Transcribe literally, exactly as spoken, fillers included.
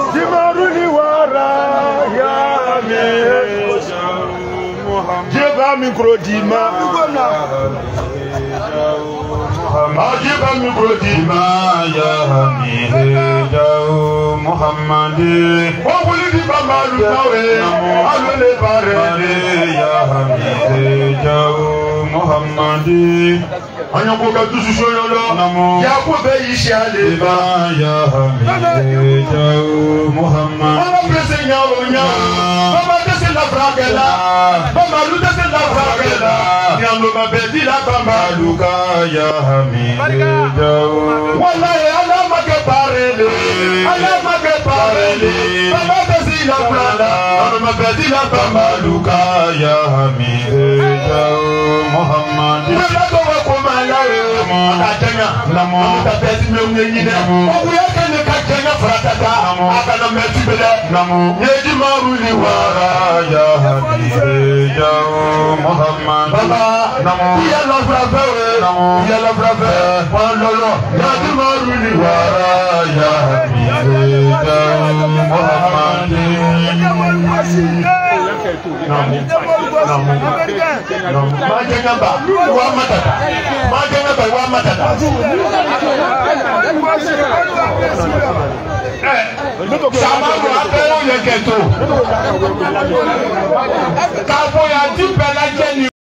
Jimaruni wara ya mi Jeba mikro dima Jeba mikro dima ya mi Jao Muhammadi Wabuli di bamalu nawe Alole bare ya mi Jao Muhammadi Anyako ka tusu soyolo ya ko be ishale ba ya mi Jao Muhammad Baba blesse nyawo nyawo Baba blesse la fragela Baba lu blesse la fragela Nyando ma bedi la bamba luka ya mi Jao Wallahi ala make parele ala make parele Baba blesse la fragela Nyando ma bedi la bamba luka ya mi Jao Muhammad Akatenya namo tapesi mwenyenyine obuya kene kakenya fratata akana metibele namo yeji maruli wara ya hadiye ya Muhammad baba namo ya la brave namo ya la brave walolo yeji maruli wara ya hadiye ya Muhammad namo namo namo majenya ba wa matata majenya ba wa matata eh sama wa apelo yeketo ka boya ti pela jeni